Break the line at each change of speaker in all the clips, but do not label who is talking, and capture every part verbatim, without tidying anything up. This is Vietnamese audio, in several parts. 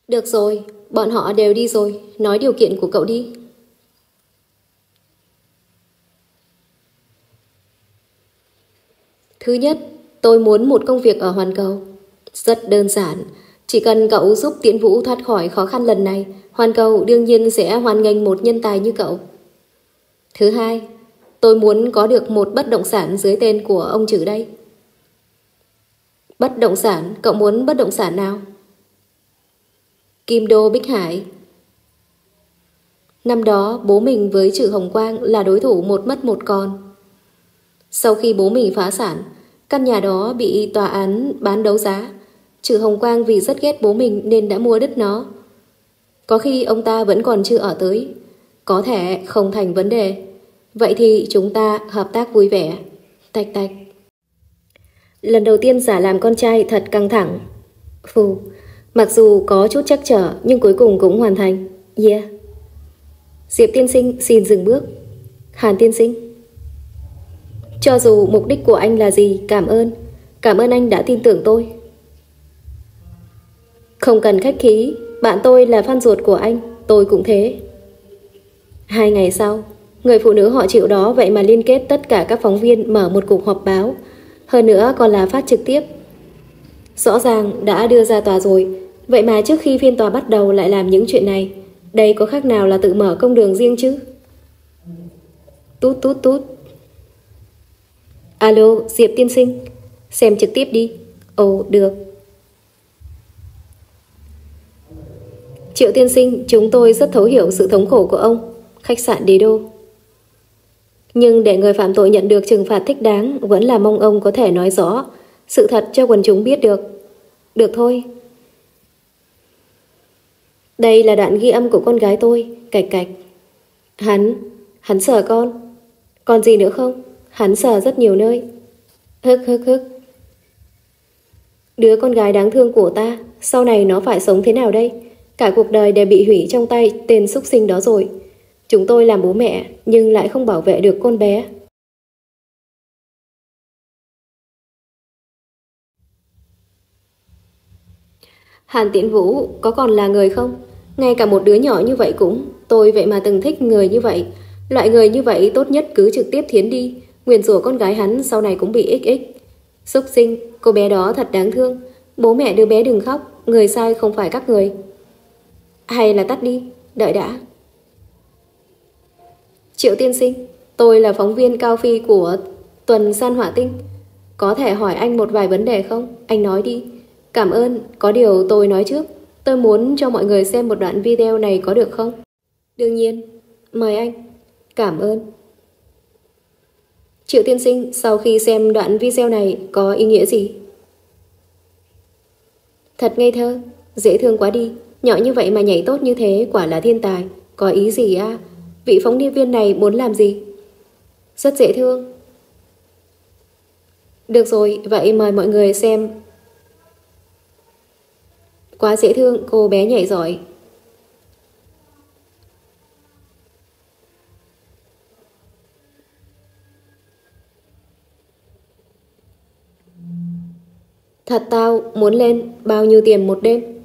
Được rồi, bọn họ đều đi rồi, nói điều kiện của cậu đi. Thứ nhất, tôi muốn một công việc ở hoàn cầu. Rất đơn giản, chỉ cần cậu giúp Tiễn Vũ thoát khỏi khó khăn lần này, hoàn cầu đương nhiên sẽ hoan nghênh một nhân tài như cậu. Thứ hai, tôi muốn có được một bất động sản dưới tên của ông Trử đây. Bất động sản, cậu muốn bất động sản nào? Kim Đô Bích Hải. Năm đó bố mình với Trử Hồng Quang là đối thủ một mất một còn. Sau khi bố mình phá sản, căn nhà đó bị tòa án bán đấu giá. Trử Hồng Quang vì rất ghét bố mình nên đã mua đứt nó. Có khi ông ta vẫn còn chưa ở tới, có thể không thành vấn đề. Vậy thì chúng ta hợp tác vui vẻ. Tạch tạch. Lần đầu tiên giả làm con trai thật căng thẳng. Phù, mặc dù có chút trắc trở nhưng cuối cùng cũng hoàn thành. Yeah. Diệp tiên sinh xin dừng bước. Hàn tiên sinh, cho dù mục đích của anh là gì, cảm ơn. Cảm ơn anh đã tin tưởng tôi. Không cần khách khí, bạn tôi là fan ruột của anh, tôi cũng thế. Hai ngày sau, người phụ nữ họ Triệu đó vậy mà liên kết tất cả các phóng viên mở một cuộc họp báo. Hơn nữa còn là phát trực tiếp. Rõ ràng đã đưa ra tòa rồi, vậy mà trước khi phiên tòa bắt đầu lại làm những chuyện này. Đây có khác nào là tự mở công đường riêng chứ? Tút tút tút. Alo, Diệp tiên sinh, xem trực tiếp đi. Ồ, được. Triệu tiên sinh, chúng tôi rất thấu hiểu sự thống khổ của ông. Khách sạn Đế Đô. Nhưng để người phạm tội nhận được trừng phạt thích đáng, vẫn là mong ông có thể nói rõ sự thật cho quần chúng biết được. Được thôi. Đây là đoạn ghi âm của con gái tôi. Cạch cạch. Hắn, hắn sờ con. Còn gì nữa không? Hắn sờ rất nhiều nơi. Hức hức hức. Đứa con gái đáng thương của ta, sau này nó phải sống thế nào đây? Cả cuộc đời đều bị hủy trong tay tên súc sinh đó rồi. Chúng tôi làm bố mẹ nhưng lại không bảo vệ được con bé. Hàn Tiễn Vũ có còn là người không? Ngay cả một đứa nhỏ như vậy cũng. Tôi vậy mà từng thích người như vậy. Loại người như vậy tốt nhất cứ trực tiếp thiến đi. Nguyền rủa con gái hắn sau này cũng bị ích ích. Súc sinh, cô bé đó thật đáng thương. Bố mẹ đứa bé đừng khóc. Người sai không phải các người. Hay là tắt đi, đợi đã. Triệu tiên sinh, tôi là phóng viên Cao Phi của Tuần San Hỏa Tinh. Có thể hỏi anh một vài vấn đề không? Anh nói đi. Cảm ơn, có điều tôi nói trước. Tôi muốn cho mọi người xem một đoạn video này có được không? Đương nhiên, mời anh. Cảm ơn. Triệu tiên sinh, sau khi xem đoạn video này có ý nghĩa gì? Thật ngây thơ, dễ thương quá đi. Nhỏ như vậy mà nhảy tốt như thế, quả là thiên tài. Có ý gì à? Vị phóng viên này muốn làm gì? Rất dễ thương. Được rồi, vậy mời mọi người xem. Quá dễ thương, cô bé nhảy giỏi. Thật tao muốn lên bao nhiêu tiền một đêm?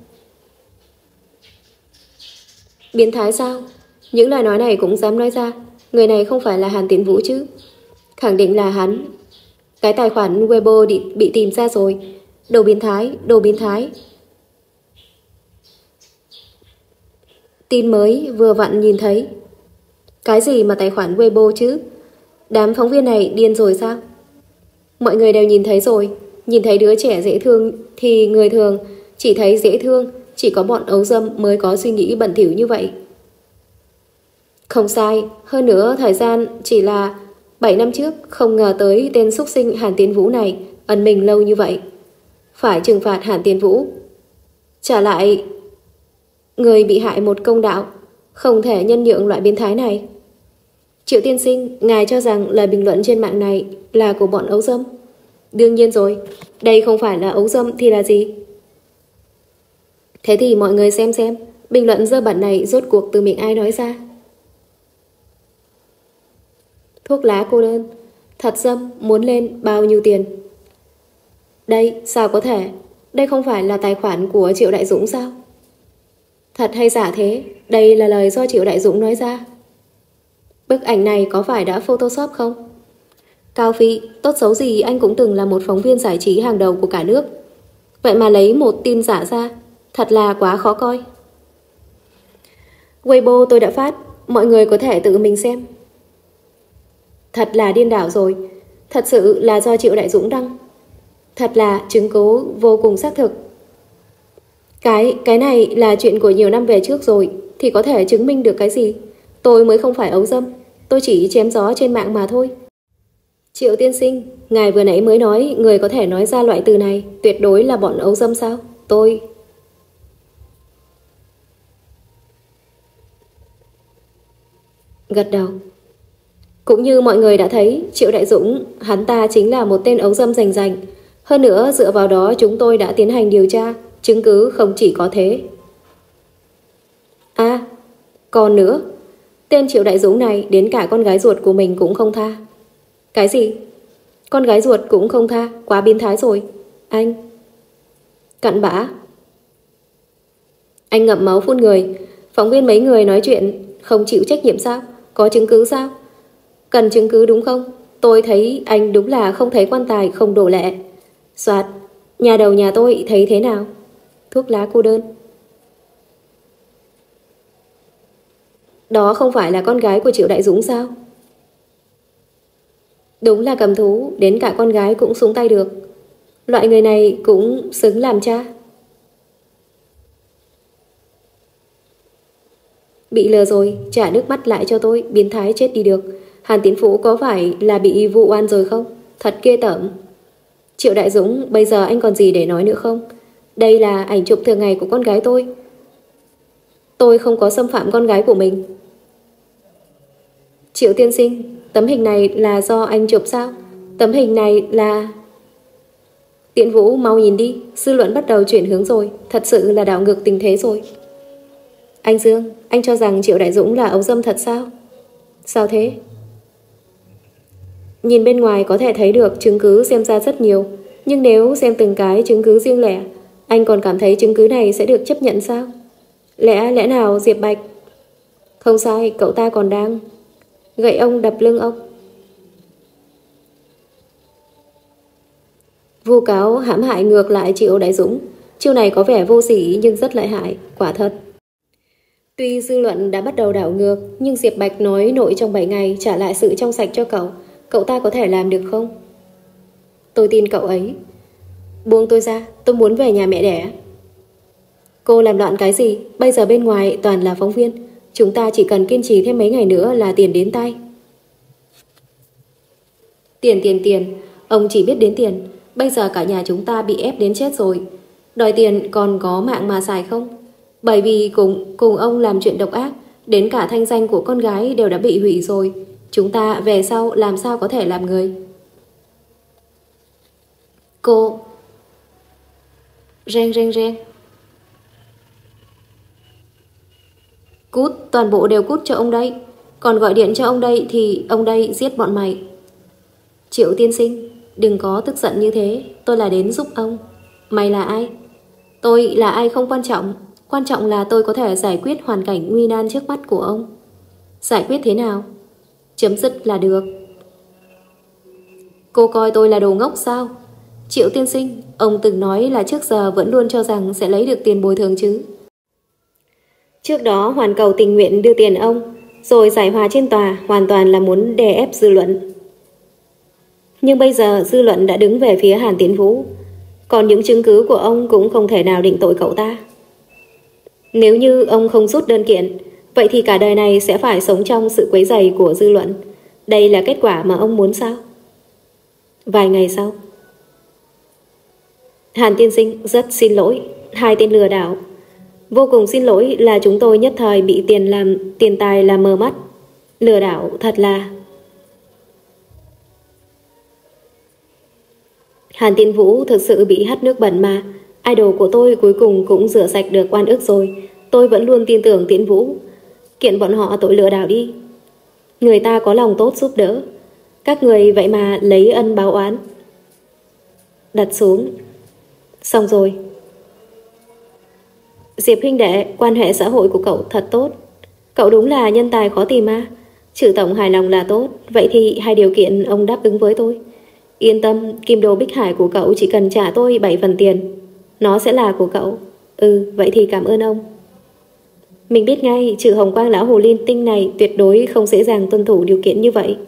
Biến thái sao? Những lời nói này cũng dám nói ra. Người này không phải là Hàn Tiễn Vũ chứ? Khẳng định là hắn. Cái tài khoản Weibo bị, bị tìm ra rồi. Đồ biến thái, đồ biến thái. Tin mới vừa vặn nhìn thấy. Cái gì mà tài khoản Weibo chứ? Đám phóng viên này điên rồi sao? Mọi người đều nhìn thấy rồi. Nhìn thấy đứa trẻ dễ thương thì người thường chỉ thấy dễ thương. Chỉ có bọn ấu dâm mới có suy nghĩ bẩn thỉu như vậy. Không sai. Hơn nữa thời gian chỉ là bảy năm trước. Không ngờ tới tên xúc sinh Hàn Tiễn Vũ này ẩn mình lâu như vậy. Phải trừng phạt Hàn Tiễn Vũ, trả lại người bị hại một công đạo. Không thể nhân nhượng loại biến thái này. Triệu tiên sinh, ngài cho rằng lời bình luận trên mạng này là của bọn ấu dâm? Đương nhiên rồi. Đây không phải là ấu dâm thì là gì? Thế thì mọi người xem xem bình luận dơ bẩn này rốt cuộc từ miệng ai nói ra. Thuốc lá cô đơn, thật dâm, muốn lên bao nhiêu tiền? Đây, sao có thể? Đây không phải là tài khoản của Triệu Đại Dũng sao? Thật hay giả thế? Đây là lời do Triệu Đại Dũng nói ra. Bức ảnh này có phải đã photoshop không? Cao Phi, tốt xấu gì anh cũng từng là một phóng viên giải trí hàng đầu của cả nước. Vậy mà lấy một tin giả ra, thật là quá khó coi. Weibo tôi đã phát, mọi người có thể tự mình xem. Thật là điên đảo rồi, thật sự là do Triệu Đại Dũng đăng. Thật là chứng cứ vô cùng xác thực. Cái, cái này là chuyện của nhiều năm về trước rồi, thì có thể chứng minh được cái gì? Tôi mới không phải ấu dâm, tôi chỉ chém gió trên mạng mà thôi. Triệu tiên sinh, ngài vừa nãy mới nói người có thể nói ra loại từ này tuyệt đối là bọn ấu dâm sao? Tôi... Gật đầu. Cũng như mọi người đã thấy, Triệu Đại Dũng, hắn ta chính là một tên ấu dâm rành rành. Hơn nữa, dựa vào đó chúng tôi đã tiến hành điều tra, chứng cứ không chỉ có thế. À, còn nữa, tên Triệu Đại Dũng này đến cả con gái ruột của mình cũng không tha. Cái gì? Con gái ruột cũng không tha, quá biến thái rồi. Anh... Cặn bã. Anh ngậm máu phun người. Phóng viên mấy người nói chuyện không chịu trách nhiệm sao? Có chứng cứ sao? Cần chứng cứ đúng không? Tôi thấy anh đúng là không thấy quan tài không đổ lệ. Soạt, nhà đầu nhà tôi thấy thế nào? Thuốc lá cô đơn. Đó không phải là con gái của Triệu Đại Dũng sao? Đúng là cầm thú, đến cả con gái cũng xuống tay được. Loại người này cũng xứng làm cha. Bị lừa rồi, trả nước mắt lại cho tôi, biến thái chết đi được. Hàn Tiến Phú có phải là bị vụ oan rồi không? Thật ghê tởm. Triệu Đại Dũng, bây giờ anh còn gì để nói nữa không? Đây là ảnh chụp thường ngày của con gái tôi. Tôi không có xâm phạm con gái của mình. Triệu tiên sinh, tấm hình này là do anh chụp sao? Tấm hình này là... Tiễn Vũ mau nhìn đi, dư luận bắt đầu chuyển hướng rồi, thật sự là đảo ngược tình thế rồi. Anh Dương, anh cho rằng Triệu Đại Dũng là ấu dâm thật sao? Sao thế? Nhìn bên ngoài có thể thấy được chứng cứ xem ra rất nhiều, nhưng nếu xem từng cái chứng cứ riêng lẻ, anh còn cảm thấy chứng cứ này sẽ được chấp nhận sao? Lẽ lẽ nào Diệp Bạch? Không sai, cậu ta còn đang gậy ông đập lưng ông. Vu cáo hãm hại ngược lại Triệu Đại Dũng. Chiêu này có vẻ vô sỉ nhưng rất lợi hại, quả thật. Tuy dư luận đã bắt đầu đảo ngược, nhưng Diệp Bạch nói nội trong bảy ngày trả lại sự trong sạch cho cậu. Cậu ta có thể làm được không? Tôi tin cậu ấy. Buông tôi ra, tôi muốn về nhà mẹ đẻ. Cô làm loạn cái gì? Bây giờ bên ngoài toàn là phóng viên. Chúng ta chỉ cần kiên trì thêm mấy ngày nữa là tiền đến tay. Tiền tiền tiền, ông chỉ biết đến tiền. Bây giờ cả nhà chúng ta bị ép đến chết rồi. Đòi tiền còn có mạng mà xài không? Bởi vì cùng, cùng ông làm chuyện độc ác, đến cả thanh danh của con gái đều đã bị hủy rồi. Chúng ta về sau làm sao có thể làm người? Cô... Reng reng reng. Cút, toàn bộ đều cút cho ông đây. Còn gọi điện cho ông đây thì ông đây giết bọn mày. Triệu tiên sinh, đừng có tức giận như thế. Tôi là đến giúp ông. Mày là ai? Tôi là ai không quan trọng. Quan trọng là tôi có thể giải quyết hoàn cảnh nguy nan trước mắt của ông. Giải quyết thế nào? Chấm dứt là được. Cô coi tôi là đồ ngốc sao? Triệu tiên sinh, ông từng nói là trước giờ vẫn luôn cho rằng sẽ lấy được tiền bồi thường chứ. Trước đó Hoàn Cầu tình nguyện đưa tiền ông, rồi giải hòa trên tòa hoàn toàn là muốn đè ép dư luận. Nhưng bây giờ dư luận đã đứng về phía Hàn Tiến Vũ, còn những chứng cứ của ông cũng không thể nào định tội cậu ta. Nếu như ông không rút đơn kiện, vậy thì cả đời này sẽ phải sống trong sự quấy rầy của dư luận. Đây là kết quả mà ông muốn sao? Vài ngày sau, Hàn tiên sinh, rất xin lỗi, hai tên lừa đảo. Vô cùng xin lỗi là chúng tôi nhất thời bị tiền làm tiền tài làm mờ mắt. Lừa đảo thật là... Hàn Tiên Vũ thực sự bị hắt nước bẩn mà. Idol của tôi cuối cùng cũng rửa sạch được oan ức rồi. Tôi vẫn luôn tin tưởng Tiến Vũ. Kiện bọn họ tội lừa đảo đi. Người ta có lòng tốt giúp đỡ. Các người vậy mà lấy ân báo oán. Đặt xuống. Xong rồi. Diệp huynh đệ, quan hệ xã hội của cậu thật tốt. Cậu đúng là nhân tài khó tìm à? Trừ tổng hài lòng là tốt, vậy thì hai điều kiện ông đáp ứng với tôi. Yên tâm, kim đồ Bích Hải của cậu chỉ cần trả tôi bảy phần tiền. Nó sẽ là của cậu. Ừ, vậy thì cảm ơn ông. Mình biết ngay, trừ hồng quang lão hồ ly tinh này tuyệt đối không dễ dàng tuân thủ điều kiện như vậy.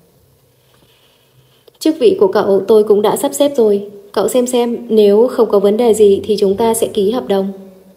Chức vị của cậu tôi cũng đã sắp xếp rồi. Cậu xem xem, nếu không có vấn đề gì thì chúng ta sẽ ký hợp đồng.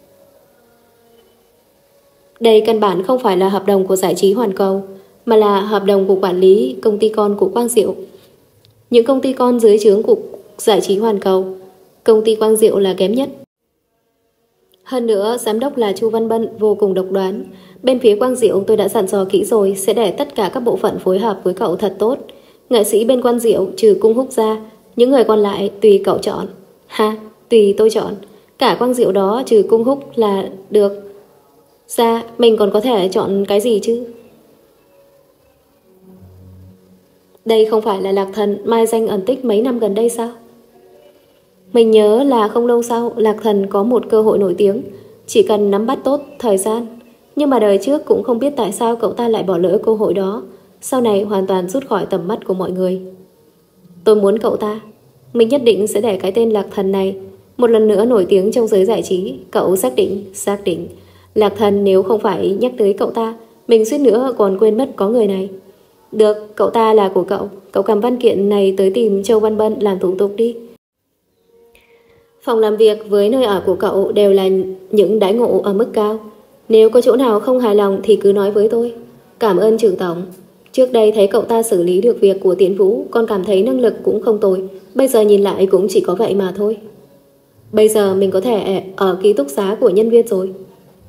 Đây căn bản không phải là hợp đồng của giải trí Hoàn Cầu, mà là hợp đồng của quản lý công ty con của Quang Diệu. Những công ty con dưới trướng của giải trí Hoàn Cầu, công ty Quang Diệu là kém nhất. Hơn nữa, giám đốc là Chu Văn Bân vô cùng độc đoán. Bên phía Quang Diệu tôi đã dặn dò kỹ rồi, sẽ để tất cả các bộ phận phối hợp với cậu thật tốt. Nghệ sĩ bên Quang Diệu trừ Cung Húc ra, những người còn lại tùy cậu chọn. Ha, tùy tôi chọn. Cả Quang Diệu đó trừ Cung Húc là được. Ra, mình còn có thể chọn cái gì chứ? Đây không phải là Lạc Thần mai danh ẩn tích mấy năm gần đây sao? Mình nhớ là không lâu sau Lạc Thần có một cơ hội nổi tiếng, chỉ cần nắm bắt tốt thời gian. Nhưng mà đời trước cũng không biết tại sao cậu ta lại bỏ lỡ cơ hội đó, sau này hoàn toàn rút khỏi tầm mắt của mọi người. Tôi muốn cậu ta, mình nhất định sẽ để cái tên Lạc Thần này một lần nữa nổi tiếng trong giới giải trí. Cậu xác định, xác định Lạc Thần nếu không phải nhắc tới cậu ta, mình suýt nữa còn quên mất có người này. Được, cậu ta là của cậu. Cậu cầm văn kiện này tới tìm Châu Văn Bân làm thủ tục đi. Phòng làm việc với nơi ở của cậu đều là những đãi ngộ ở mức cao. Nếu có chỗ nào không hài lòng thì cứ nói với tôi. Cảm ơn trưởng tổng. Trước đây thấy cậu ta xử lý được việc của Tiến Vũ, con cảm thấy năng lực cũng không tồi. Bây giờ nhìn lại cũng chỉ có vậy mà thôi. Bây giờ mình có thể ở ký túc xá của nhân viên rồi.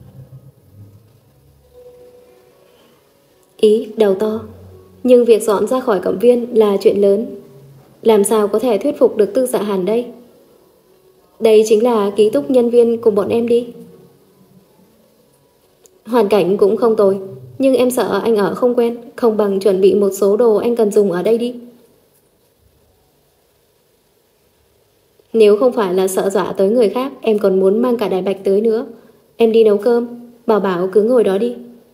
Ý, đầu to. Nhưng việc dọn ra khỏi Cẩm Viên là chuyện lớn. Làm sao có thể thuyết phục được Tư Dạ Hàn đây? Đây chính là ký túc nhân viên cùng bọn em đi. Hoàn cảnh cũng không tồi, nhưng em sợ anh ở không quen, không bằng chuẩn bị một số đồ anh cần dùng ở đây đi. Nếu không phải là sợ dọa tới người khác, em còn muốn mang cả Đại Bạch tới nữa. Em đi nấu cơm, Bảo Bảo cứ ngồi đó đi.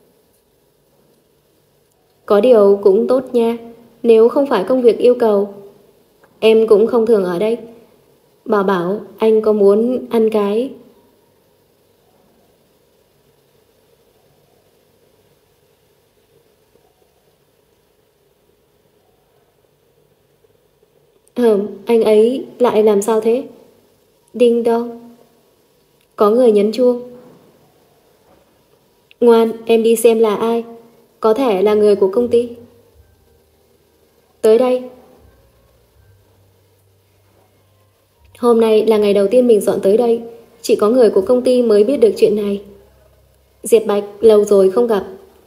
Có điều cũng tốt nha, nếu không phải công việc yêu cầu. Em cũng không thường ở đây. Bảo Bảo, anh có muốn ăn cái... Hờm, anh ấy lại làm sao thế? Đinh đong. Có người nhấn chuông. Ngoan, em đi xem là ai. Có thể là người của công ty. Tới đây. Hôm nay là ngày đầu tiên mình dọn tới đây. Chỉ có người của công ty mới biết được chuyện này. Diệp Bạch, lâu rồi không gặp.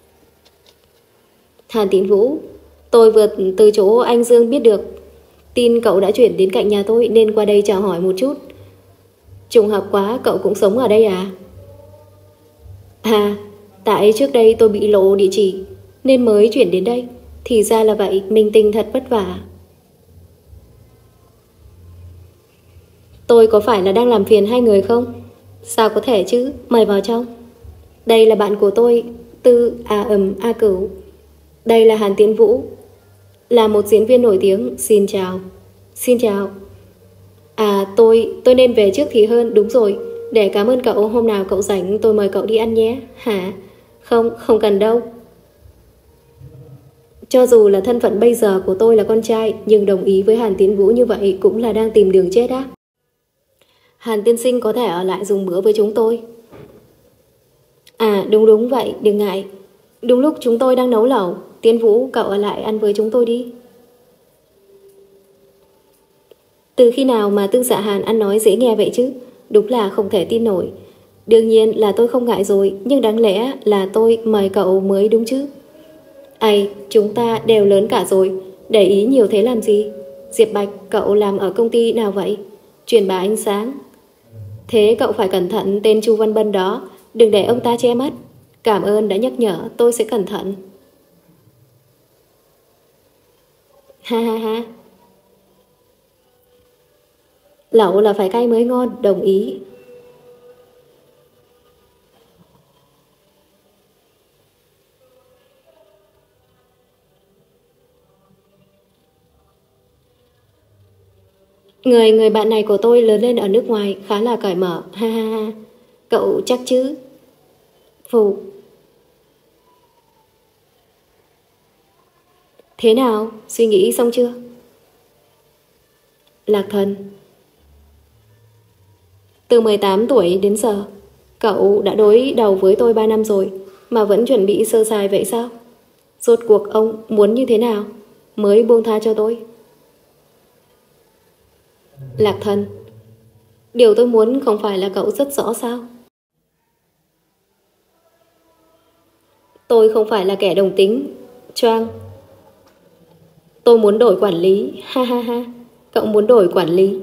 Hàn Tín Vũ, tôi vừa từ chỗ anh Dương biết được tin cậu đã chuyển đến cạnh nhà tôi nên qua đây chào hỏi một chút. Trùng hợp quá, cậu cũng sống ở đây à? À, tại trước đây tôi bị lộ địa chỉ nên mới chuyển đến đây. Thì ra là vậy, minh tinh thật vất vả. Tôi có phải là đang làm phiền hai người không? Sao có thể chứ, mời vào trong. Đây là bạn của tôi, Tư A ầm A Cửu. Đây là Hàn Tiến Vũ, là một diễn viên nổi tiếng. Xin chào. Xin chào. À tôi, tôi nên về trước thì hơn. Đúng rồi, để cảm ơn cậu, hôm nào cậu rảnh tôi mời cậu đi ăn nhé. Hả? Không, không cần đâu. Cho dù là thân phận bây giờ của tôi là con trai, nhưng đồng ý với Hàn Tiến Vũ như vậy cũng là đang tìm đường chết á. Hàn tiên sinh có thể ở lại dùng bữa với chúng tôi. À đúng đúng vậy, đừng ngại. Đúng lúc chúng tôi đang nấu lẩu. Tiến Vũ, cậu ở lại ăn với chúng tôi đi. Từ khi nào mà Tư Dạ Hàn ăn nói dễ nghe vậy chứ? Đúng là không thể tin nổi. Đương nhiên là tôi không ngại rồi, nhưng đáng lẽ là tôi mời cậu mới đúng chứ. Ây, chúng ta đều lớn cả rồi, để ý nhiều thế làm gì? Diệp Bạch, cậu làm ở công ty nào vậy? Truyền bá ánh sáng. Thế cậu phải cẩn thận tên Chu Văn Bân đó, đừng để ông ta che mắt. Cảm ơn đã nhắc nhở, tôi sẽ cẩn thận. Ha ha ha. Lẩu là phải cay mới ngon, đồng ý. Người người bạn này của tôi lớn lên ở nước ngoài, khá là cởi mở, ha ha ha. Cậu chắc chứ? Phụ. Thế nào, suy nghĩ xong chưa? Lạc Thần. Từ mười tám tuổi đến giờ, cậu đã đối đầu với tôi ba năm rồi mà vẫn chuẩn bị sơ sài vậy sao? Rốt cuộc ông muốn như thế nào mới buông tha cho tôi? Lạc Thần. Điều tôi muốn không phải là cậu rất rõ sao? Tôi không phải là kẻ đồng tính, Choang. Tôi muốn đổi quản lý, ha ha ha. Cậu muốn đổi quản lý.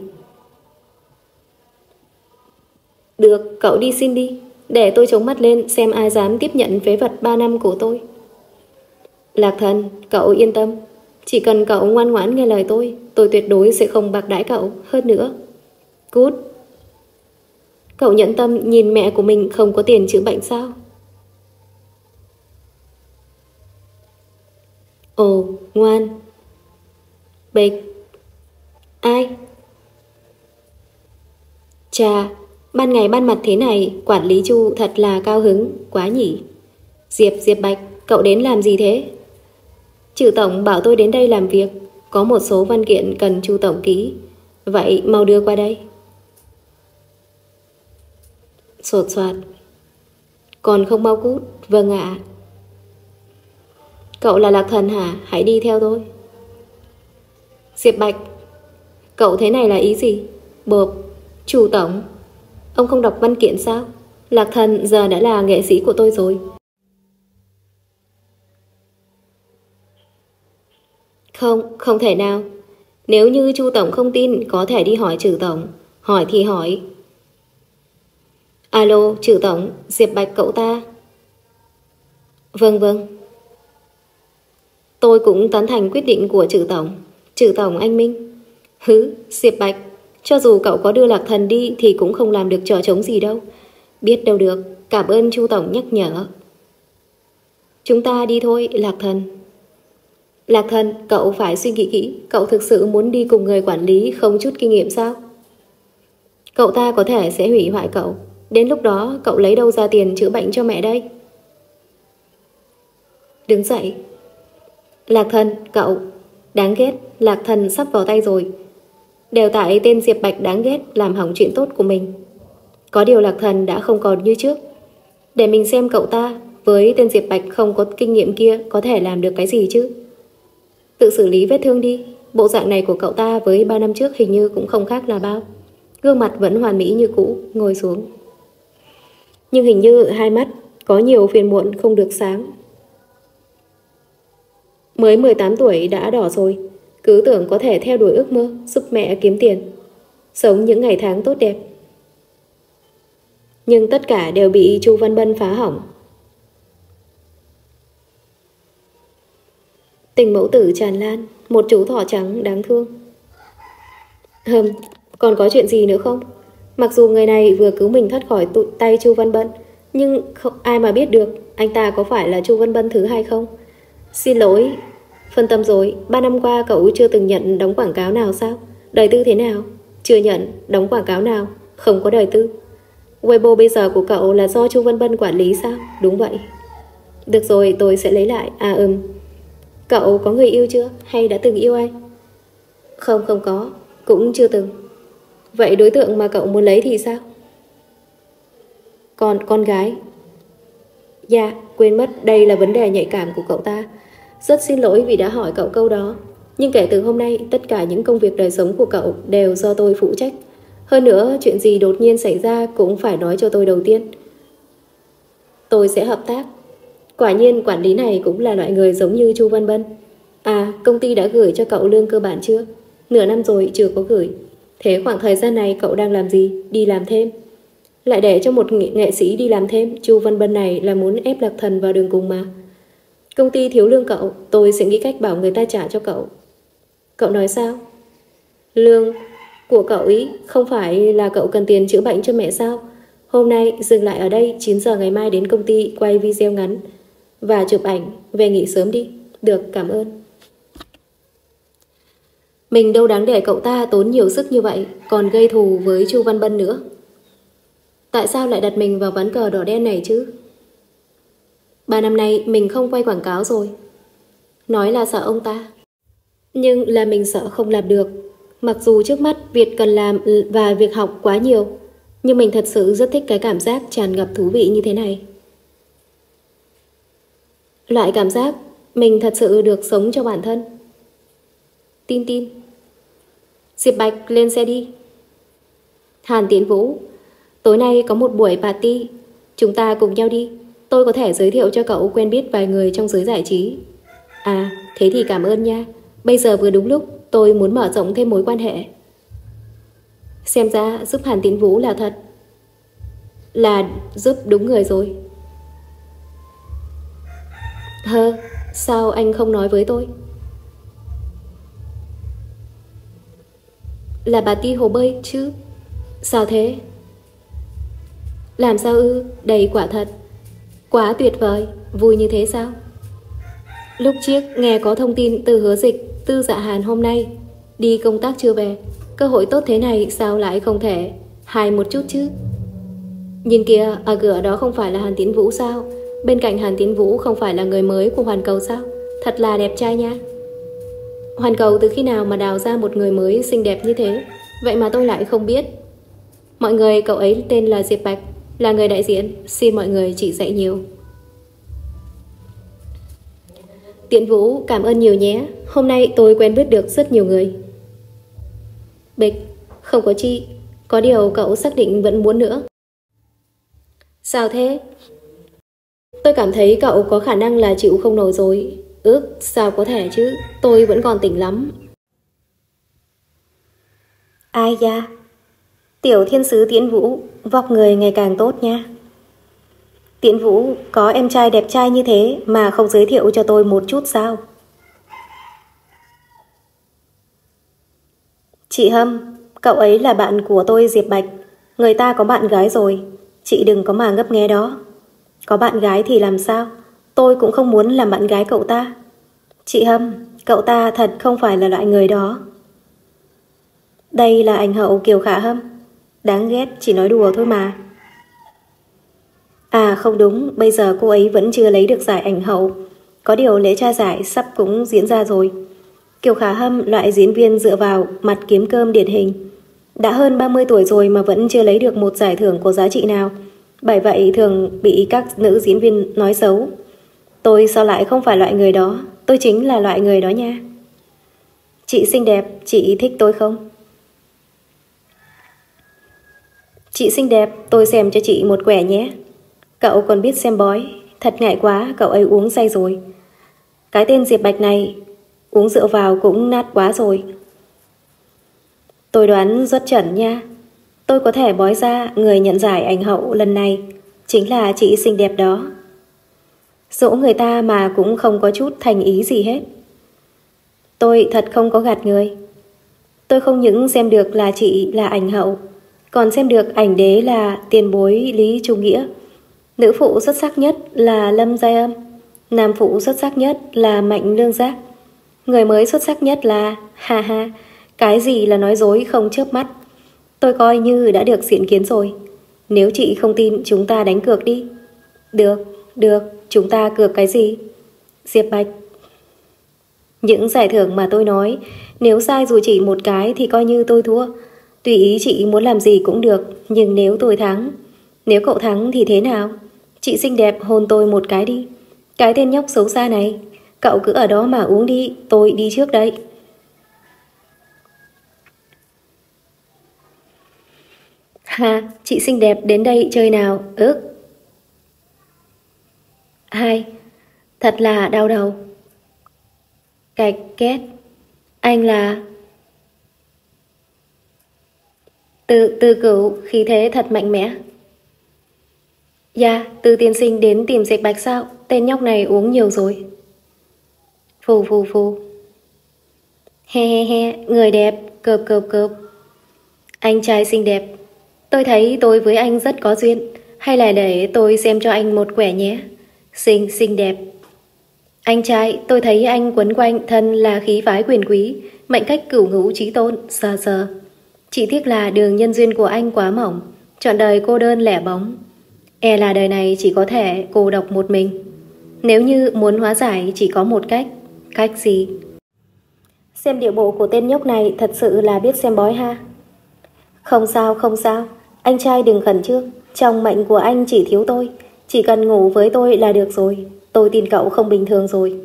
Được, cậu đi xin đi. Để tôi chống mắt lên xem ai dám tiếp nhận phế vật ba năm của tôi. Lạc Thần, cậu yên tâm. Chỉ cần cậu ngoan ngoãn nghe lời tôi, tôi tuyệt đối sẽ không bạc đãi cậu hơn nữa. Cút. Cậu nhẫn tâm nhìn mẹ của mình không có tiền chữa bệnh sao? Ồ, ngoan. Bịch. Ai? Chà, ban ngày ban mặt thế này, quản lý Chu thật là cao hứng, quá nhỉ. Diệp, Diệp Bạch, cậu đến làm gì thế? Trừ tổng bảo tôi đến đây làm việc, có một số văn kiện cần Chu tổng ký. Vậy mau đưa qua đây. Sột soạt. Còn không mau cút? Vâng ạ. Cậu là Lạc Thần hả? Hãy đi theo tôi. Diệp Bạch, cậu thế này là ý gì? Bộp. Chủ tổng, ông không đọc văn kiện sao? Lạc Thần giờ đã là nghệ sĩ của tôi rồi. Không, không thể nào. Nếu như Chu tổng không tin, có thể đi hỏi Trừ tổng. Hỏi thì hỏi. Alo, Trừ tổng, Diệp Bạch cậu ta. Vâng vâng. Tôi cũng tán thành quyết định của Trừ tổng. Trừ tổng anh Minh. Hứ, Diệp Bạch, cho dù cậu có đưa Lạc Thần đi thì cũng không làm được trò trống gì đâu. Biết đâu được, cảm ơn Chu tổng nhắc nhở. Chúng ta đi thôi, Lạc Thần. Lạc Thần, cậu phải suy nghĩ kỹ. Cậu thực sự muốn đi cùng người quản lý không chút kinh nghiệm sao? Cậu ta có thể sẽ hủy hoại cậu. Đến lúc đó cậu lấy đâu ra tiền chữa bệnh cho mẹ đây? Đứng dậy. Lạc Thần, cậu. Đáng ghét, Lạc Thần sắp vào tay rồi. Đều tại tên Diệp Bạch đáng ghét làm hỏng chuyện tốt của mình. Có điều Lạc Thần đã không còn như trước. Để mình xem cậu ta với tên Diệp Bạch không có kinh nghiệm kia có thể làm được cái gì chứ. Tự xử lý vết thương đi. Bộ dạng này của cậu ta với ba năm trước hình như cũng không khác là bao. Gương mặt vẫn hoàn mỹ như cũ, ngồi xuống. Nhưng hình như hai mắt có nhiều phiền muộn không được sáng. Mới mười tám tuổi đã đỏ rồi, cứ tưởng có thể theo đuổi ước mơ, giúp mẹ kiếm tiền, sống những ngày tháng tốt đẹp. Nhưng tất cả đều bị Chu Văn Bân phá hỏng. Tình mẫu tử tràn lan, một chú thỏ trắng đáng thương. Hừm, còn có chuyện gì nữa không? Mặc dù người này vừa cứu mình thoát khỏi tụi tay Chu Văn Bân, nhưng không ai mà biết được anh ta có phải là Chu Văn Bân thứ hai không? Xin lỗi, phân tâm rồi. Ba năm qua cậu chưa từng nhận đóng quảng cáo nào sao? Đời tư thế nào? Chưa nhận đóng quảng cáo nào? Không có đời tư. Weibo bây giờ của cậu là do Chu Văn Bân quản lý sao? Đúng vậy. Được rồi, tôi sẽ lấy lại. À ừm, cậu có người yêu chưa? Hay đã từng yêu anh? Không, không có. Cũng chưa từng. Vậy đối tượng mà cậu muốn lấy thì sao? Còn con gái. Dạ, yeah, quên mất đây là vấn đề nhạy cảm của cậu ta. Rất xin lỗi vì đã hỏi cậu câu đó. Nhưng kể từ hôm nay, tất cả những công việc đời sống của cậu đều do tôi phụ trách. Hơn nữa, chuyện gì đột nhiên xảy ra cũng phải nói cho tôi đầu tiên. Tôi sẽ hợp tác. Quả nhiên quản lý này cũng là loại người giống như Chu Văn Bân. À, công ty đã gửi cho cậu lương cơ bản chưa? Nửa năm rồi chưa có gửi. Thế khoảng thời gian này cậu đang làm gì? Đi làm thêm? Lại để cho một nghệ, nghệ sĩ đi làm thêm? Chu Văn Bân này là muốn ép Lạc Thần vào đường cùng mà. Công ty thiếu lương cậu, tôi sẽ nghĩ cách bảo người ta trả cho cậu. Cậu nói sao? Lương của cậu ý, không phải là cậu cần tiền chữa bệnh cho mẹ sao? Hôm nay dừng lại ở đây, chín giờ ngày mai đến công ty quay video ngắn và chụp ảnh, về nghỉ sớm đi. Được, cảm ơn. Mình đâu đáng để cậu ta tốn nhiều sức như vậy, còn gây thù với Chu Văn Bân nữa. Tại sao lại đặt mình vào ván cờ đỏ đen này chứ? Ba năm nay mình không quay quảng cáo rồi. Nói là sợ ông ta, nhưng là mình sợ không làm được. Mặc dù trước mắt việc cần làm và việc học quá nhiều, nhưng mình thật sự rất thích cái cảm giác tràn ngập thú vị như thế này. Loại cảm giác mình thật sự được sống cho bản thân. Tin tin. Diệp Bạch lên xe đi. Hàn Tiến Vũ, tối nay có một buổi party, chúng ta cùng nhau đi. Tôi có thể giới thiệu cho cậu quen biết vài người trong giới giải trí. À, thế thì cảm ơn nha. Bây giờ vừa đúng lúc tôi muốn mở rộng thêm mối quan hệ. Xem ra giúp Hàn Tiến Vũ là thật, là giúp đúng người rồi. Hơ, sao anh không nói với tôi? Là bà Ti hồ bơi chứ? Sao thế? Làm sao ư? Đầy quả thật. Quá tuyệt vời, vui như thế sao? Lúc trước nghe có thông tin từ Hứa Dịch, Tư Dạ Hàn hôm nay đi công tác chưa về. Cơ hội tốt thế này sao lại không thể hài một chút chứ? Nhìn kìa, ở cửa đó không phải là Hàn Tiến Vũ sao? Bên cạnh Hàn Tiến Vũ không phải là người mới của Hoàn Cầu sao? Thật là đẹp trai nha. Hoàn Cầu từ khi nào mà đào ra một người mới xinh đẹp như thế? Vậy mà tôi lại không biết. Mọi người, cậu ấy tên là Diệp Bạch, là người đại diện. Xin mọi người chỉ dạy nhiều. Tiễn Vũ, cảm ơn nhiều nhé. Hôm nay tôi quen biết được rất nhiều người. Bịch, không có chi. Có điều cậu xác định vẫn muốn nữa. Sao thế? Tôi cảm thấy cậu có khả năng là chịu không nổi rồi. Ước, sao có thể chứ? Tôi vẫn còn tỉnh lắm. Ai da? Tiểu thiên sứ Tiễn Vũ, vóc người ngày càng tốt nha. Tiễn Vũ, có em trai đẹp trai như thế mà không giới thiệu cho tôi một chút sao? Chị Hâm, cậu ấy là bạn của tôi Diệp Bạch. Người ta có bạn gái rồi. Chị đừng có mà ngấp nghé đó. Có bạn gái thì làm sao? Tôi cũng không muốn làm bạn gái cậu ta. Chị Hâm, cậu ta thật không phải là loại người đó. Đây là ảnh hậu Kiều Khả Hâm. Đáng ghét, chỉ nói đùa thôi mà. À không đúng, bây giờ cô ấy vẫn chưa lấy được giải ảnh hậu. Có điều lễ trao giải sắp cũng diễn ra rồi. Kiều Khả Hâm, loại diễn viên dựa vào mặt kiếm cơm điển hình. Đã hơn ba mươi tuổi rồi mà vẫn chưa lấy được một giải thưởng có giá trị nào. Bởi vậy thường bị các nữ diễn viên nói xấu. Tôi sao lại không phải loại người đó? Tôi chính là loại người đó nha. Chị xinh đẹp, chị thích tôi không? Chị xinh đẹp, tôi xem cho chị một quẻ nhé. Cậu còn biết xem bói. Thật ngại quá, cậu ấy uống say rồi. Cái tên Diệp Bạch này uống rượu vào cũng nát quá rồi. Tôi đoán rất chuẩn nha. Tôi có thể bói ra người nhận giải ảnh hậu lần này chính là chị xinh đẹp đó. Dỗ người ta mà cũng không có chút thành ý gì hết. Tôi thật không có gạt người. Tôi không những xem được là chị là ảnh hậu, còn xem được ảnh đế là tiền bối Lý Trung Nghĩa. Nữ phụ xuất sắc nhất là Lâm Giai Âm. Nam phụ xuất sắc nhất là Mạnh Lương Giác. Người mới xuất sắc nhất là... Ha ha, cái gì là nói dối không chớp mắt. Tôi coi như đã được diện kiến rồi. Nếu chị không tin chúng ta đánh cược đi. Được, được, chúng ta cược cái gì? Diệp Bạch. Những giải thưởng mà tôi nói, nếu sai dù chỉ một cái thì coi như tôi thua. Tùy ý chị muốn làm gì cũng được. Nhưng nếu tôi thắng, nếu cậu thắng thì thế nào? Chị xinh đẹp hôn tôi một cái đi. Cái tên nhóc xấu xa này, cậu cứ ở đó mà uống đi. Tôi đi trước đây. Ha, chị xinh đẹp đến đây chơi nào. Ước. Hai. Thật là đau đầu. Cạch két. Anh là... Từ, từ cửu, khí thế thật mạnh mẽ. Dạ, từ tiên sinh đến tìm Diệp Bạch sao? Tên nhóc này uống nhiều rồi. Phù phù phù. He he he, người đẹp, cợp cợp cợp. Anh trai xinh đẹp. Tôi thấy tôi với anh rất có duyên. Hay là để tôi xem cho anh một quẻ nhé. Xinh, xinh đẹp. Anh trai, tôi thấy anh quấn quanh thân là khí phái quyền quý, Mệnh cách cửu ngũ chí tôn, sờ sờ. Chỉ tiếc là đường nhân duyên của anh quá mỏng, trọn đời cô đơn lẻ bóng. E là đời này chỉ có thể cô độc một mình. Nếu như muốn hóa giải chỉ có một cách. Cách gì? Xem điệu bộ của tên nhóc này thật sự là biết xem bói ha. Không sao, không sao. Anh trai đừng khẩn trương. Trong mệnh của anh chỉ thiếu tôi. Chỉ cần ngủ với tôi là được rồi. Tôi tin cậu không bình thường rồi.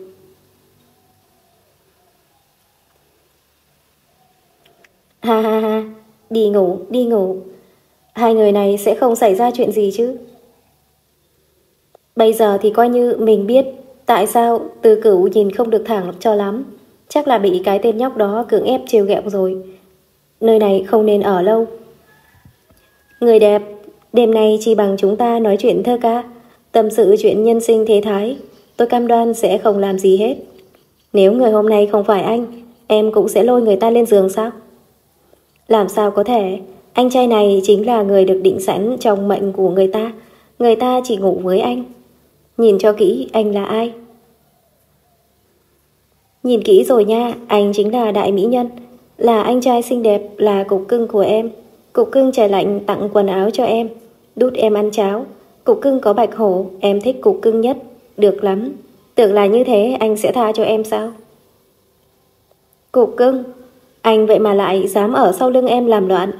Ha ha ha. Đi ngủ, đi ngủ. Hai người này sẽ không xảy ra chuyện gì chứ. Bây giờ thì coi như mình biết tại sao Từ Cửu nhìn không được thẳng cho lắm. Chắc là bị cái tên nhóc đó cưỡng ép trêu ghẹo rồi. Nơi này không nên ở lâu. Người đẹp, đêm nay chỉ bằng chúng ta nói chuyện thơ ca, tâm sự chuyện nhân sinh thế thái. Tôi cam đoan sẽ không làm gì hết. Nếu người hôm nay không phải anh, em cũng sẽ lôi người ta lên giường sao? Làm sao có thể? Anh trai này chính là người được định sẵn trong mệnh của người ta. Người ta chỉ ngủ với anh. Nhìn cho kỹ anh là ai? Nhìn kỹ rồi nha, anh chính là đại mỹ nhân. Là anh trai xinh đẹp, là cục cưng của em. Cục cưng trời lạnh tặng quần áo cho em, đút em ăn cháo. Cục cưng có bạch hổ, em thích cục cưng nhất. Được lắm. Tưởng là như thế anh sẽ tha cho em sao? Cục cưng, anh vậy mà lại dám ở sau lưng em làm loạn.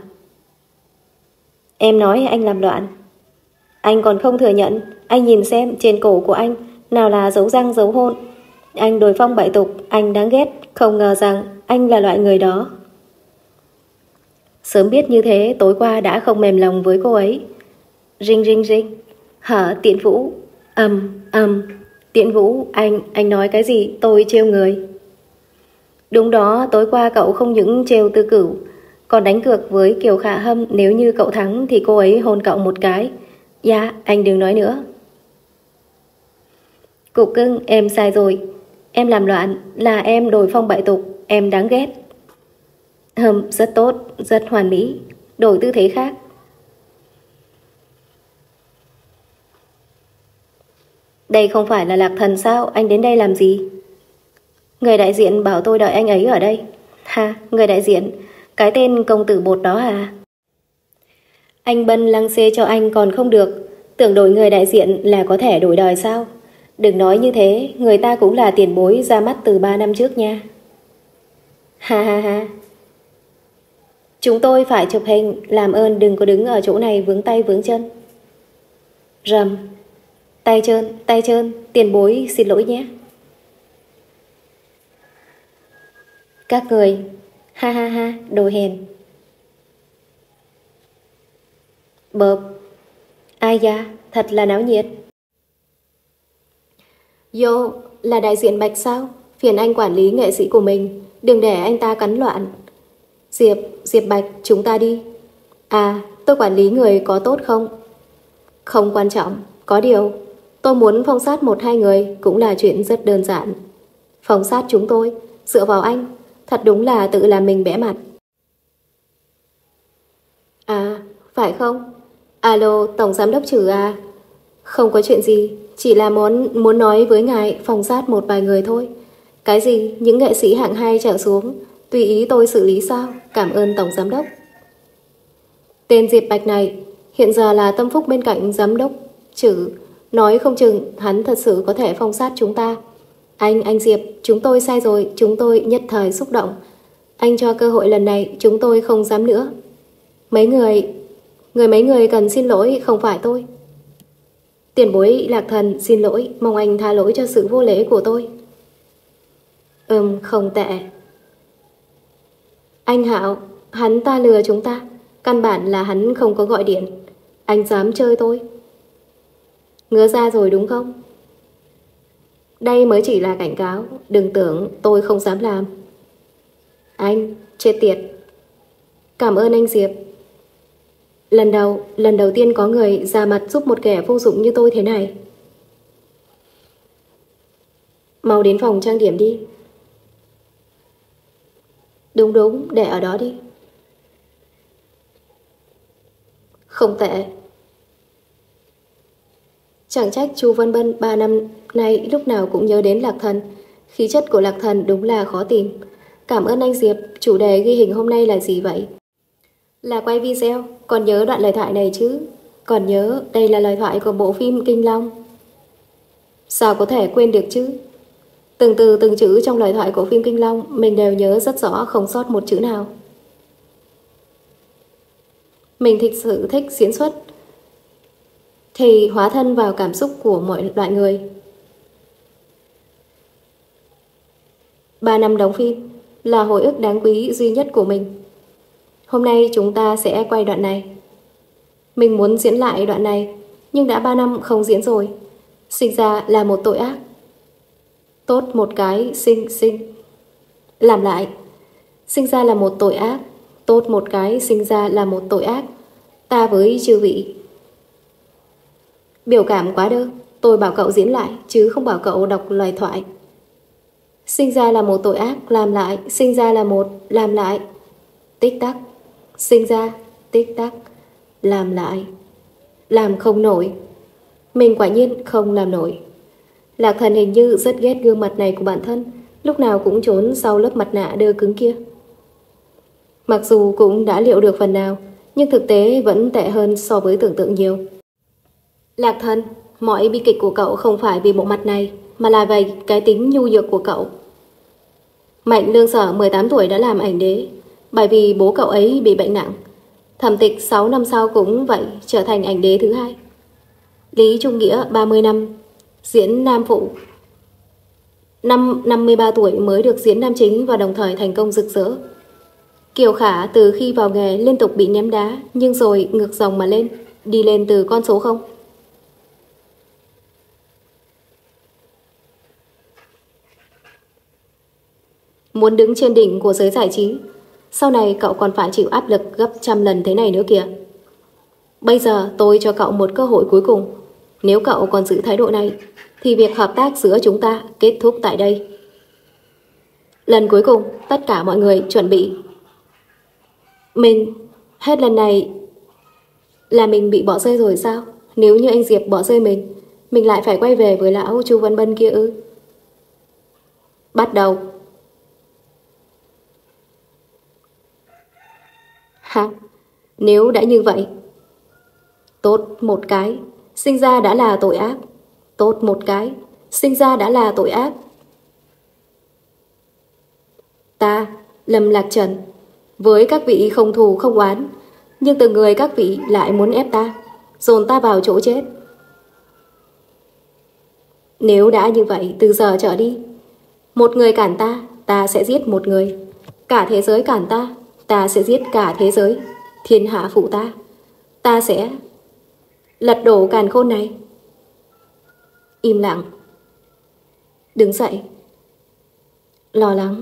Em nói anh làm loạn. Anh còn không thừa nhận. Anh nhìn xem trên cổ của anh nào là dấu răng dấu hôn. Anh đồi phong bại tục, anh đáng ghét. Không ngờ rằng anh là loại người đó. Sớm biết như thế tối qua đã không mềm lòng với cô ấy. Rinh rinh rinh. Hả Tiễn Vũ? Ầm ầm. Tiễn Vũ, anh, anh nói cái gì? Tôi trêu người. Đúng đó, tối qua cậu không những trêu Tư Cửu, còn đánh cược với Kiều Khả Hâm. Nếu như cậu thắng thì cô ấy hôn cậu một cái. Dạ, anh đừng nói nữa. Cục cưng, em sai rồi. Em làm loạn, là em đồi phong bại tục. Em đáng ghét. Hừm, rất tốt, rất hoàn mỹ. Đổi tư thế khác. Đây không phải là Lạc Thần sao? Anh đến đây làm gì? Người đại diện bảo tôi đợi anh ấy ở đây. Ha, người đại diện, cái tên công tử bột đó à? Anh bân lăng xê cho anh còn không được. Tưởng đổi người đại diện là có thể đổi đời sao? Đừng nói như thế, người ta cũng là tiền bối ra mắt từ ba năm trước nha. Ha ha ha. Chúng tôi phải chụp hình, làm ơn đừng có đứng ở chỗ này vướng tay vướng chân. Rầm. Tay trơn, tay trơn, tiền bối xin lỗi nhé. Các người, ha ha ha, đồ hèn. Bợp. Ai da, thật là náo nhiệt. Yo, là đại diện Bạch sao? Phiền anh quản lý nghệ sĩ của mình, đừng để anh ta cắn loạn. Diệp, Diệp Bạch, chúng ta đi. À, tôi quản lý người có tốt không? Không quan trọng, có điều tôi muốn phong sát một hai người cũng là chuyện rất đơn giản. Phong sát chúng tôi, dựa vào anh, thật đúng là tự làm mình bẽ mặt. À, phải không? Alo, Tổng Giám đốc Trử à? Không có chuyện gì, chỉ là muốn muốn nói với ngài phong sát một vài người thôi. Cái gì, những nghệ sĩ hạng hai trở xuống, tùy ý tôi xử lý sao? Cảm ơn Tổng Giám đốc. Tên Diệp Bạch này hiện giờ là tâm phúc bên cạnh Giám đốc Trử. Nói không chừng hắn thật sự có thể phong sát chúng ta. Anh, anh Diệp, chúng tôi sai rồi, chúng tôi nhất thời xúc động. Anh cho cơ hội lần này, chúng tôi không dám nữa. Mấy người, người mấy người cần xin lỗi, không phải tôi. Tiền bối Lạc Thần xin lỗi, mong anh tha lỗi cho sự vô lễ của tôi. Ừm, không tệ. Anh Hạo, hắn ta lừa chúng ta. Căn bản là hắn không có gọi điện. Anh dám chơi tôi. Ngứa ra rồi đúng không? Đây mới chỉ là cảnh cáo. Đừng tưởng tôi không dám làm. Anh, chết tiệt. Cảm ơn anh Diệp. Lần đầu, lần đầu tiên có người ra mặt giúp một kẻ vô dụng như tôi thế này. Mau đến phòng trang điểm đi. Đúng đúng, để ở đó đi. Không tệ. Chẳng trách Chu Vân Bân ba năm nay lúc nào cũng nhớ đến Lạc Thần. Khí chất của Lạc Thần đúng là khó tìm. Cảm ơn anh Diệp, chủ đề ghi hình hôm nay là gì vậy? Là quay video, còn nhớ đoạn lời thoại này chứ? Còn nhớ đây là lời thoại của bộ phim Kinh Long. Sao có thể quên được chứ? Từng từ từng chữ trong lời thoại của phim Kinh Long mình đều nhớ rất rõ, không sót một chữ nào. Mình thực sự thích diễn xuất thì hóa thân vào cảm xúc của mọi loại người. Ba năm đóng phim là hồi ức đáng quý duy nhất của mình. Hôm nay chúng ta sẽ quay đoạn này. Mình muốn diễn lại đoạn này, nhưng đã ba năm không diễn rồi. Sinh ra là một tội ác. Tốt một cái sinh sinh. Làm lại. Sinh ra là một tội ác. Tốt một cái sinh ra là một tội ác. Ta với chư vị. Biểu cảm quá đơ. Tôi bảo cậu diễn lại, chứ không bảo cậu đọc lời thoại. Sinh ra là một tội ác, làm lại. Sinh ra là một, làm lại. Tích tắc. Sinh ra, tích tắc. Làm lại. Làm không nổi. Mình quả nhiên không làm nổi. Lạc Thần hình như rất ghét gương mặt này của bản thân, lúc nào cũng trốn sau lớp mặt nạ đơ cứng kia. Mặc dù cũng đã liệu được phần nào, nhưng thực tế vẫn tệ hơn so với tưởng tượng nhiều. Lạc Thần, mọi bi kịch của cậu không phải vì bộ mặt này, mà là vì cái tính nhu nhược của cậu. Mạnh Lương Sở mười tám tuổi đã làm ảnh đế, bởi vì bố cậu ấy bị bệnh nặng. Thẩm Tịch sáu năm sau cũng vậy, trở thành ảnh đế thứ hai. Lý Trung Nghĩa ba mươi năm diễn nam phụ, năm năm mươi ba tuổi mới được diễn nam chính và đồng thời thành công rực rỡ. Kiều Khả từ khi vào nghề liên tục bị ném đá, nhưng rồi ngược dòng mà lên, đi lên từ con số không. Muốn đứng trên đỉnh của giới giải trí, sau này cậu còn phải chịu áp lực gấp trăm lần thế này nữa kìa. Bây giờ tôi cho cậu một cơ hội cuối cùng. Nếu cậu còn giữ thái độ này, thì việc hợp tác giữa chúng ta kết thúc tại đây. Lần cuối cùng, tất cả mọi người chuẩn bị. Mình, hết lần này là mình bị bỏ rơi rồi sao? Nếu như anh Diệp bỏ rơi mình, mình lại phải quay về với lão Chu Văn Bân kia ư? Bắt đầu. Ha, nếu đã như vậy. Tốt một cái, sinh ra đã là tội ác. Tốt một cái, sinh ra đã là tội ác. Ta, Lâm Lạc Trần, với các vị không thù không oán, nhưng từng người các vị lại muốn ép ta, dồn ta vào chỗ chết. Nếu đã như vậy, từ giờ trở đi, một người cản ta, ta sẽ giết một người. Cả thế giới cản ta, ta sẽ giết cả thế giới. Thiên hạ phụ ta, ta sẽ lật đổ càn khôn này. Im lặng. Đứng dậy. Lo lắng.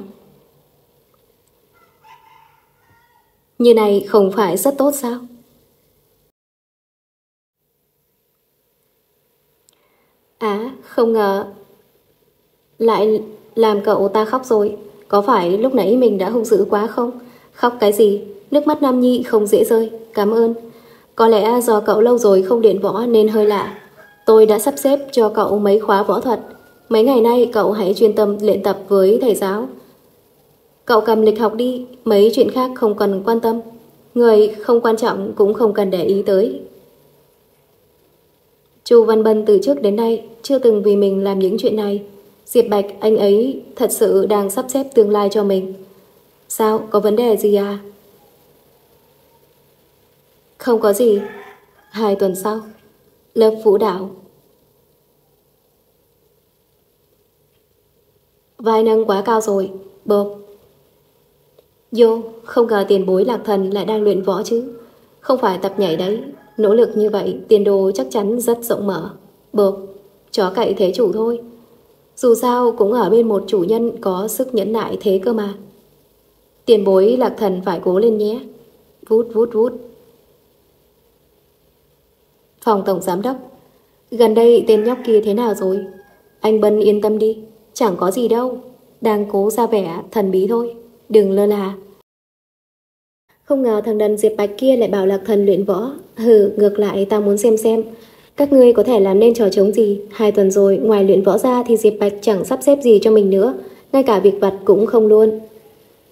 Như này không phải rất tốt sao? À, không ngờ lại làm cậu ta khóc rồi. Có phải lúc nãy mình đã hung dữ quá không? Khóc cái gì? Nước mắt Nam Nhi không dễ rơi. Cảm ơn. Có lẽ do cậu lâu rồi không luyện võ nên hơi lạ. Tôi đã sắp xếp cho cậu mấy khóa võ thuật. Mấy ngày nay cậu hãy chuyên tâm luyện tập với thầy giáo. Cậu cầm lịch học đi, mấy chuyện khác không cần quan tâm. Người không quan trọng cũng không cần để ý tới. Chu Văn Bân từ trước đến nay chưa từng vì mình làm những chuyện này. Diệp Bạch anh ấy thật sự đang sắp xếp tương lai cho mình. Sao, có vấn đề gì à? Không có gì. Hai tuần sau, lớp vũ đạo. Vai nâng quá cao rồi. Bộp. Vô, không ngờ tiền bối Lạc Thần lại đang luyện võ chứ. Không phải tập nhảy đấy. Nỗ lực như vậy, tiền đồ chắc chắn rất rộng mở. Bộp. Chó cậy thế chủ thôi. Dù sao cũng ở bên một chủ nhân có sức nhẫn nại thế cơ mà. Tiền bối Lạc Thần phải cố lên nhé. Vút vút vút. Phòng tổng giám đốc. Gần đây tên nhóc kia thế nào rồi? Anh Bân yên tâm đi, chẳng có gì đâu. Đang cố ra vẻ thần bí thôi. Đừng lơ là. Không ngờ thằng đần Diệp Bạch kia lại bảo Lạc Thần luyện võ. Hừ, ngược lại tao muốn xem xem các ngươi có thể làm nên trò trống gì. Hai tuần rồi, ngoài luyện võ ra thì Diệp Bạch chẳng sắp xếp gì cho mình nữa. Ngay cả việc vặt cũng không luôn.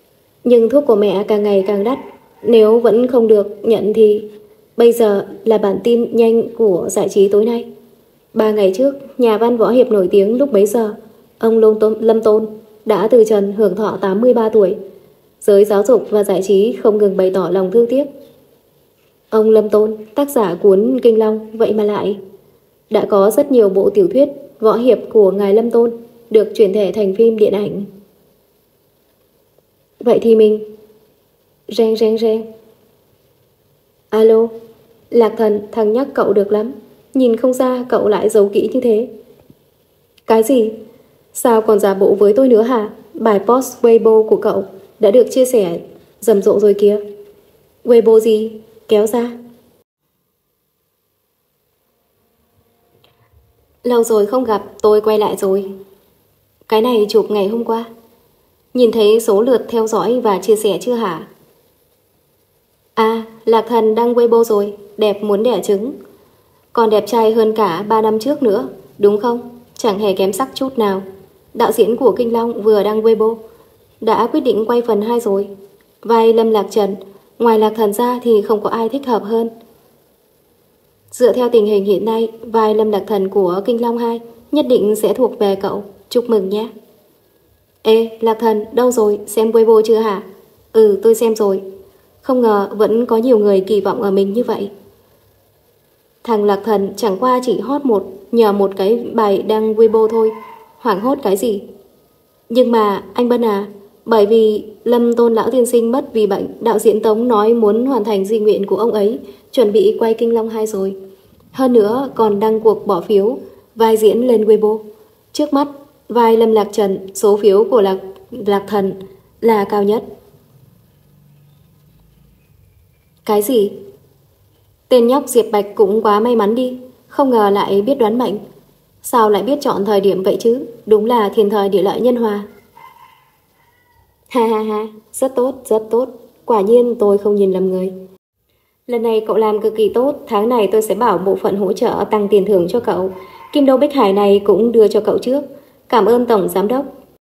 Nhưng thuốc của mẹ càng ngày càng đắt. Nếu vẫn không được nhận thì bây giờ là bản tin nhanh của giải trí tối nay. Ba ngày trước, nhà văn võ hiệp nổi tiếng lúc bấy giờ, ông Lâm Tôn, Lâm Tôn đã từ trần hưởng thọ tám mươi ba tuổi. Giới giáo dục và giải trí không ngừng bày tỏ lòng thương tiếc. Ông Lâm Tôn, tác giả cuốn Kinh Long, vậy mà lại đã có rất nhiều bộ tiểu thuyết võ hiệp của ngài Lâm Tôn được chuyển thể thành phim điện ảnh. Vậy thì mình... Reng reng reng. Alo, Lạc Thần, thằng nhắc cậu được lắm. Nhìn không ra cậu lại giấu kỹ như thế. Cái gì? Sao còn giả bộ với tôi nữa hả? Bài post Weibo của cậu đã được chia sẻ rầm rộ rồi kìa. Weibo gì? Kéo ra. Lâu rồi không gặp, tôi quay lại rồi. Cái này chụp ngày hôm qua. Nhìn thấy số lượt theo dõi và chia sẻ chưa hả? À, Lạc Thần đăng Weibo rồi. Đẹp muốn đẻ trứng. Còn đẹp trai hơn cả ba năm trước nữa, đúng không? Chẳng hề kém sắc chút nào. Đạo diễn của Kinh Long vừa đăng Weibo đã quyết định quay phần hai rồi. Vai Lâm Lạc Trần, ngoài Lạc Thần ra thì không có ai thích hợp hơn. Dựa theo tình hình hiện nay, vai Lâm Lạc Thần của Kinh Long hai nhất định sẽ thuộc về cậu. Chúc mừng nhé. Ê, Lạc Thần, đâu rồi? Xem Weibo chưa hả? Ừ, tôi xem rồi. Không ngờ vẫn có nhiều người kỳ vọng ở mình như vậy. Thằng Lạc Thần chẳng qua chỉ hot một nhờ một cái bài đăng Weibo thôi. Hoảng hốt cái gì? Nhưng mà anh Bân à, bởi vì Lâm Tôn lão tiên sinh mất vì bệnh, đạo diễn Tống nói muốn hoàn thành di nguyện của ông ấy, chuẩn bị quay Kinh Long hai rồi. Hơn nữa còn đăng cuộc bỏ phiếu vai diễn lên Weibo. Trước mắt vai Lâm Lạc Trần, số phiếu của Lạc, Lạc Thần là cao nhất. Cái gì? Tên nhóc Diệp Bạch cũng quá may mắn đi. Không ngờ lại biết đoán mệnh. Sao lại biết chọn thời điểm vậy chứ? Đúng là thiên thời địa lợi nhân hòa. Ha ha ha, rất tốt, rất tốt. Quả nhiên tôi không nhìn lầm người. Lần này cậu làm cực kỳ tốt. Tháng này tôi sẽ bảo bộ phận hỗ trợ tăng tiền thưởng cho cậu. Kim Đô Bích Hải này cũng đưa cho cậu trước. Cảm ơn Tổng Giám Đốc.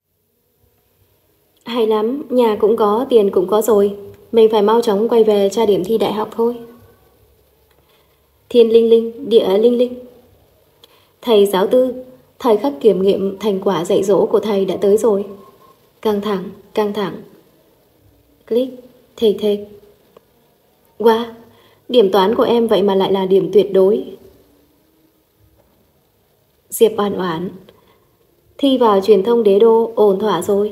Hay lắm, nhà cũng có, tiền cũng có rồi. Mình phải mau chóng quay về tra điểm thi đại học thôi. Thiên linh linh, địa linh linh. Thầy giáo tư, thời khắc kiểm nghiệm thành quả dạy dỗ của thầy đã tới rồi. Căng thẳng, căng thẳng. Click, thề thề. Wow, điểm toán của em vậy mà lại là điểm tuyệt đối. Diệp Oản Oản, thi vào truyền thông đế đô ổn thỏa rồi.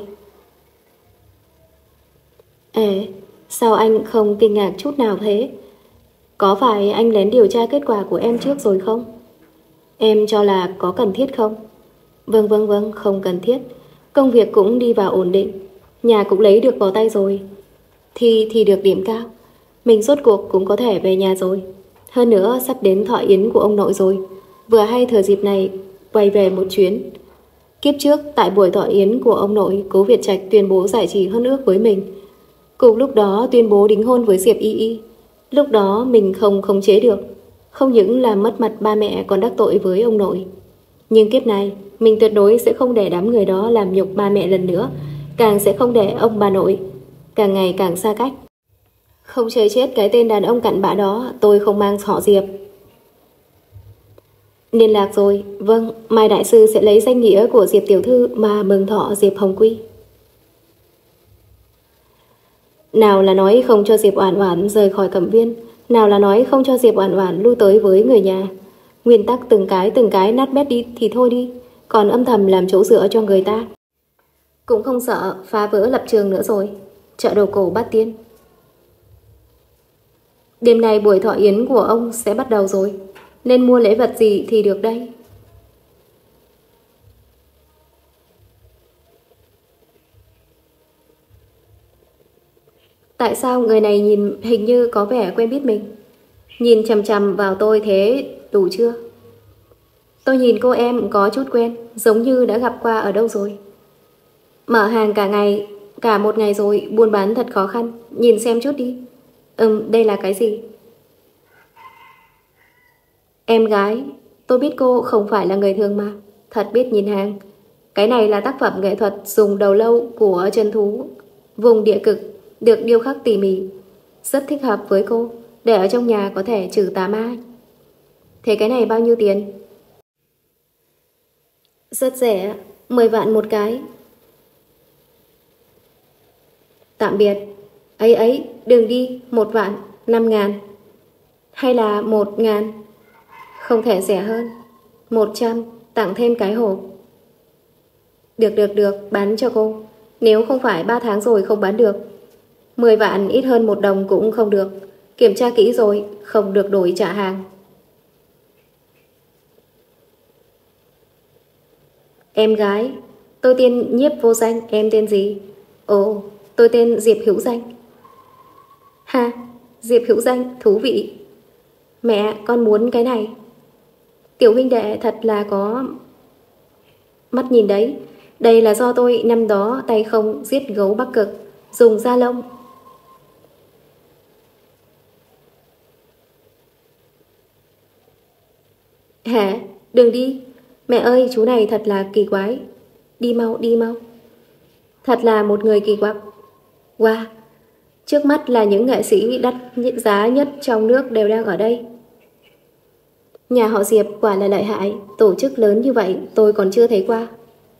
Ê, sao anh không kinh ngạc chút nào thế? Có phải anh lén điều tra kết quả của em trước rồi không? Em cho là có cần thiết không? Vâng vâng vâng, không cần thiết. Công việc cũng đi vào ổn định. Nhà cũng lấy được vào tay rồi. Thi thì được điểm cao. Mình rốt cuộc cũng có thể về nhà rồi. Hơn nữa sắp đến thọ yến của ông nội rồi. Vừa hay thừa dịp này quay về một chuyến. Kiếp trước tại buổi thọ yến của ông nội, Cố Việt Trạch tuyên bố giải trì hôn ước với mình. Cùng lúc đó tuyên bố đính hôn với Diệp Y Y. Lúc đó mình không khống chế được. Không những làm mất mặt ba mẹ còn đắc tội với ông nội. Nhưng kiếp này mình tuyệt đối sẽ không để đám người đó làm nhục ba mẹ lần nữa. Càng sẽ không để ông bà nội càng ngày càng xa cách. Không chơi chết cái tên đàn ông cặn bã đó. Tôi không mang họ Diệp. Liên lạc rồi. Vâng, Mai Đại Sư sẽ lấy danh nghĩa của Diệp Tiểu Thư mà mừng thọ Diệp Hồng Quy. Nào là nói không cho Diệp Oản Oản rời khỏi Cẩm Viên, nào là nói không cho Diệp Oản Oản lui tới với người nhà. Nguyên tắc từng cái từng cái nát bét đi thì thôi đi, còn âm thầm làm chỗ dựa cho người ta. Cũng không sợ phá vỡ lập trường nữa rồi. Chợ đồ cổ Bát Tiên. Đêm nay buổi thọ yến của ông sẽ bắt đầu rồi. Nên mua lễ vật gì thì được đây? Tại sao người này nhìn hình như có vẻ quen biết mình? Nhìn chằm chằm vào tôi thế đủ chưa? Tôi nhìn cô em có chút quen, giống như đã gặp qua ở đâu rồi. Mở hàng cả ngày, cả một ngày rồi, buôn bán thật khó khăn. Nhìn xem chút đi. Ừm, đây là cái gì? Em gái, tôi biết cô không phải là người thường mà. Thật biết nhìn hàng. Cái này là tác phẩm nghệ thuật dùng đầu lâu của chân thú Vùng địa cực được điêu khắc tỉ mỉ, rất thích hợp với cô, để ở trong nhà có thể trừ tà ma. Thế cái này bao nhiêu tiền? Rất rẻ, mười vạn một cái. Tạm biệt. Ấy ấy, đừng đi, một vạn, năm ngàn. Hay là một ngàn? Không thể rẻ hơn. Một trăm, tặng thêm cái hộp. Được được được, bán cho cô. Nếu không phải ba tháng rồi không bán được. Mười vạn ít hơn một đồng cũng không được. Kiểm tra kỹ rồi, không được đổi trả hàng. Em gái, tôi tên Nhiếp Vô Danh, em tên gì? Ồ, tôi tên Diệp Hữu Danh. Ha, Diệp Hữu Danh, thú vị. Mẹ, con muốn cái này. Tiểu huynh đệ thật là có mắt nhìn đấy. Đây là do tôi năm đó tay không giết gấu Bắc Cực, dùng da lông. Hả? Đừng đi. Mẹ ơi, chú này thật là kỳ quái. Đi mau, đi mau. Thật là một người kỳ quặc. Wow, trước mắt là những nghệ sĩ đắt giá nhất trong nước đều đang ở đây. Nhà họ Diệp quả là lợi hại. Tổ chức lớn như vậy tôi còn chưa thấy qua.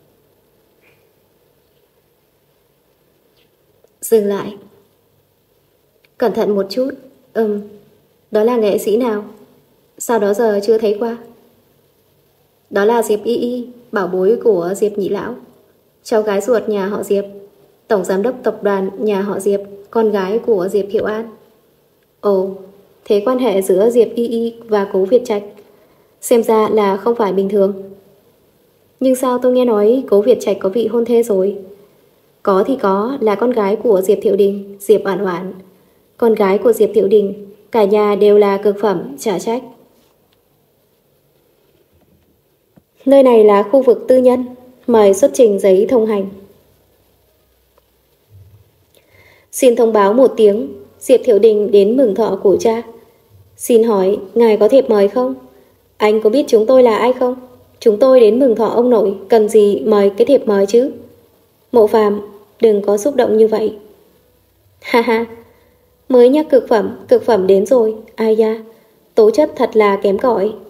Dừng lại. Cẩn thận một chút. Ừm, đó là nghệ sĩ nào? Sao đó giờ chưa thấy qua? Đó là Diệp Y Y, bảo bối của Diệp Nhị Lão, cháu gái ruột nhà họ Diệp, tổng giám đốc tập đoàn nhà họ Diệp, con gái của Diệp Hiệu An. Ồ, thế quan hệ giữa Diệp Y Y và Cố Việt Trạch xem ra là không phải bình thường. Nhưng sao tôi nghe nói Cố Việt Trạch có vị hôn thê rồi? Có thì có, là con gái của Diệp Thiệu Đình, Diệp Oản Oản. Con gái của Diệp Thiệu Đình, cả nhà đều là cực phẩm, chả trách. Nơi này là khu vực tư nhân, mời xuất trình giấy thông hành. Xin thông báo một tiếng, Diệp Thiệu Đình đến mừng thọ của cha. Xin hỏi, ngài có thiệp mời không? Anh có biết chúng tôi là ai không? Chúng tôi đến mừng thọ ông nội, cần gì mời cái thiệp mời chứ? Mộ Phàm, đừng có xúc động như vậy. Ha ha, mới nhắc cực phẩm, cực phẩm đến rồi, ai da, tố chất thật là kém cỏi.